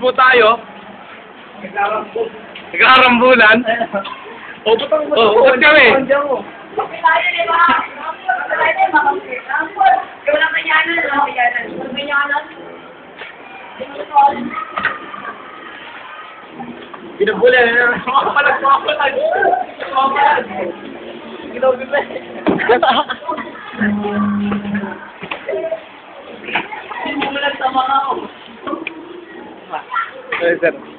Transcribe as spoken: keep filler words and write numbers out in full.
po tayo. Nagkarambulan. O, butang mo. O, utot kami. Okay tayo, di ba? Okay tayo, makapit. Yung walang kanyanan, walang kanyanan. Walang kanyanan. Binabula na. Makapalag, makapalag. Makapalag. Ginagawa. Hindi mo lang tama ako. Ay, sir.